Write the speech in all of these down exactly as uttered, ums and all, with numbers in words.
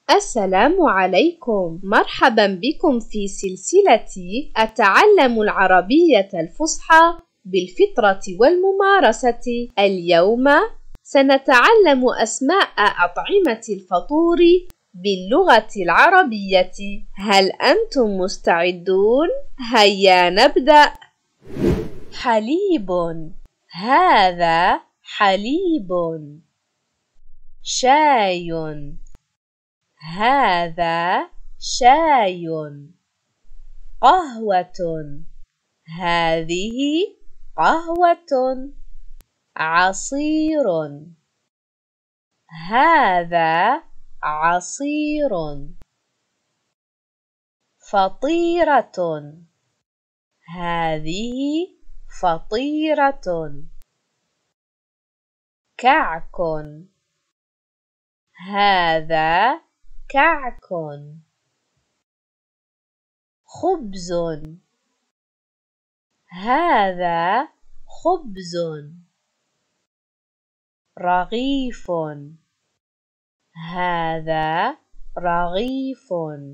السلام عليكم، مرحبا بكم في سلسلة أتعلم العربية الفصحى بالفطرة والممارسة. اليوم سنتعلم أسماء أطعمة الفطور باللغة العربية. هل أنتم مستعدون؟ هيا نبدأ. حليب، هذا حليب. شاي، هذا شاي. قهوة، هذه قهوة. عصير، هذا عصير. فطيرة، هذه فطيرة. كعك، هذا كعك. خبز، هذا خبز. رغيف، هذا رغيف.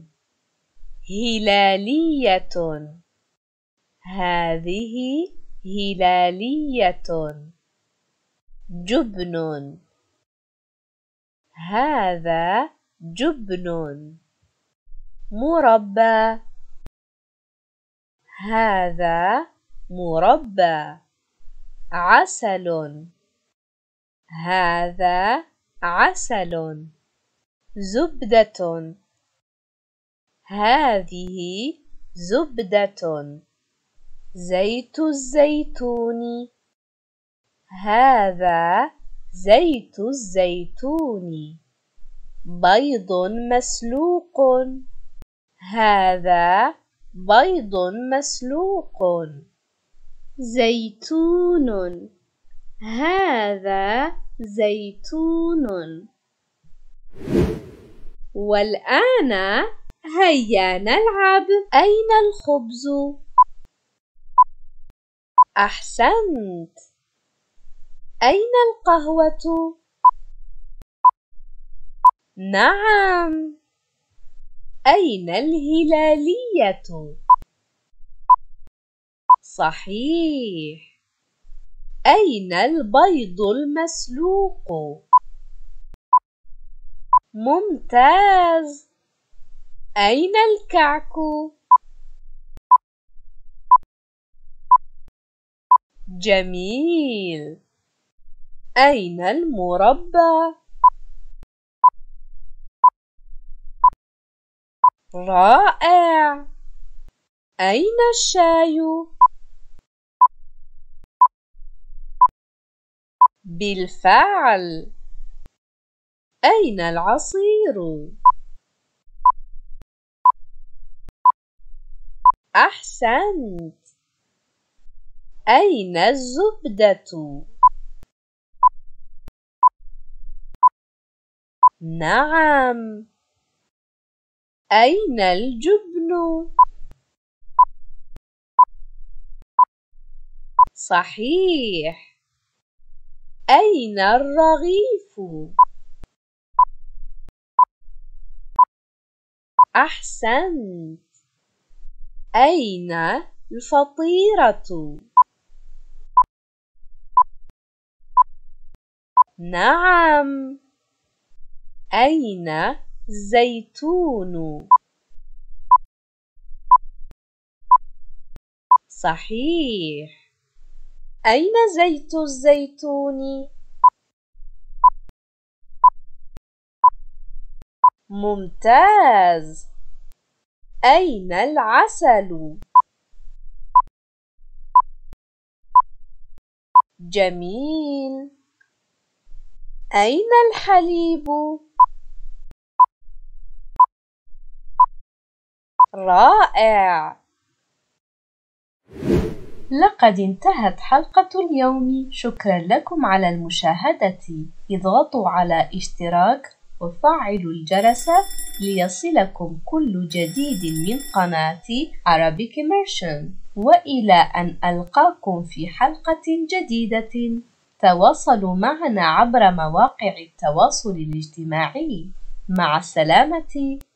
هلالية، هذه هلالية. جبن، هذا جبن. مربى، هذا مربى. عسل، هذا عسل. زبدة، هذه زبدة. زيت الزيتون، هذا زيت الزيتون. بيض مسلوق، هذا بيض مسلوق. زيتون، هذا زيتون. والآن هيا نلعب. أين الخبز؟ أحسنت. أين القهوة؟ نعم. أين الهلالية؟ صحيح. أين البيض المسلوق؟ ممتاز. أين الكعك؟ جميل. أين المربى؟ رائع. أين الشاي؟ بالفعل. أين العصير؟ أحسنت. أين الزبدة؟ نعم. أين الجبن؟ صحيح. أين الرغيف؟ أحسنت. أين الفطيرة؟ نعم. أين الزيتون؟ صحيح. أين زيت الزيتون؟ ممتاز. أين العسل؟ جميل. أين الحليب؟ رائع. لقد انتهت حلقة اليوم. شكرا لكم على المشاهدة. اضغطوا على اشتراك وفعلوا الجرس ليصلكم كل جديد من قناة Arabic Immersion. وإلى أن ألقاكم في حلقة جديدة. تواصلوا معنا عبر مواقع التواصل الاجتماعي. مع السلامة.